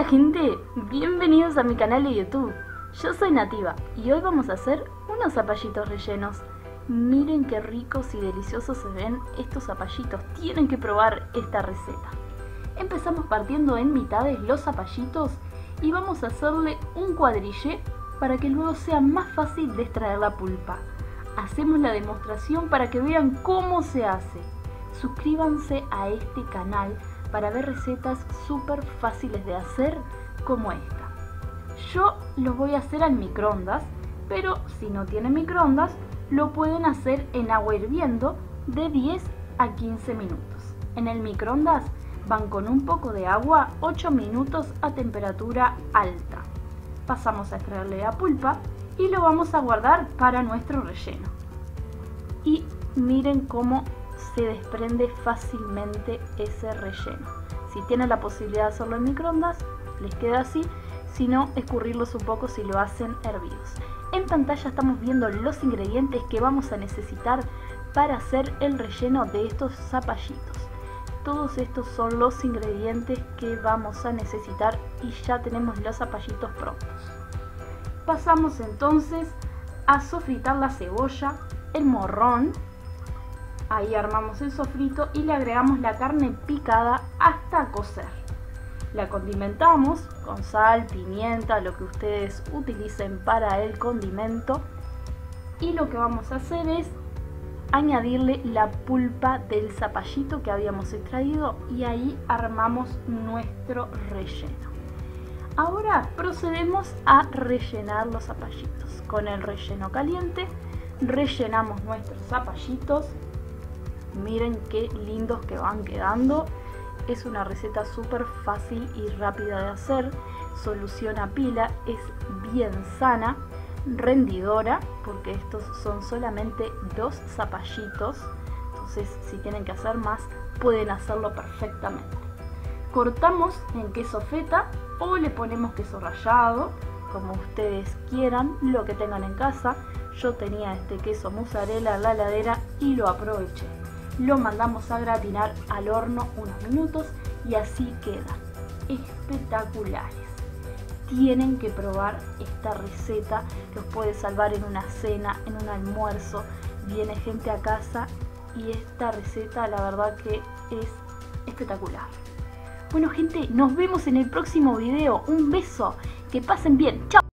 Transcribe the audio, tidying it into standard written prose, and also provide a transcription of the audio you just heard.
gente, bienvenidos a mi canal de YouTube. Yo soy Nativa y hoy vamos a hacer unos zapallitos rellenos. Miren qué ricos y deliciosos se ven estos zapallitos, tienen que probar esta receta. Empezamos partiendo en mitades los zapallitos y vamos a hacerle un cuadrillé para que luego sea más fácil de extraer la pulpa. Hacemos la demostración para que vean cómo se hace. Suscríbanse a este canal para ver recetas súper fáciles de hacer como esta. Yo lo voy a hacer al microondas, pero si no tienen microondas lo pueden hacer en agua hirviendo de 10 a 15 minutos. En el microondas van con un poco de agua 8 minutos a temperatura alta. Pasamos a extraerle la pulpa y lo vamos a guardar para nuestro relleno. Y miren cómo se desprende fácilmente ese relleno. Si tienen la posibilidad de hacerlo en microondas, les queda así, si no, escurrirlos un poco si lo hacen hervidos. En pantalla estamos viendo los ingredientes que vamos a necesitar para hacer el relleno de estos zapallitos. Todos estos son los ingredientes que vamos a necesitar y ya tenemos los zapallitos prontos. Pasamos entonces a sofritar la cebolla, el morrón. Ahí armamos el sofrito y le agregamos la carne picada hasta cocer. La condimentamos con sal, pimienta, lo que ustedes utilicen para el condimento. Y lo que vamos a hacer es añadirle la pulpa del zapallito que habíamos extraído y ahí armamos nuestro relleno. Ahora procedemos a rellenar los zapallitos. Con el relleno caliente rellenamos nuestros zapallitos. Miren qué lindos que van quedando. Es una receta súper fácil y rápida de hacer. Soluciona pila, es bien sana, rendidora, porque estos son solamente 2 zapallitos. Entonces, si tienen que hacer más, pueden hacerlo perfectamente. Cortamos en queso feta o le ponemos queso rallado, como ustedes quieran, lo que tengan en casa. Yo tenía este queso mozzarella en la heladera y lo aproveché. Lo mandamos a gratinar al horno unos minutos y así quedan espectaculares. Tienen que probar esta receta, los puede salvar en una cena, en un almuerzo. Viene gente a casa y esta receta la verdad que es espectacular. Bueno gente, nos vemos en el próximo video. Un beso, que pasen bien, chao.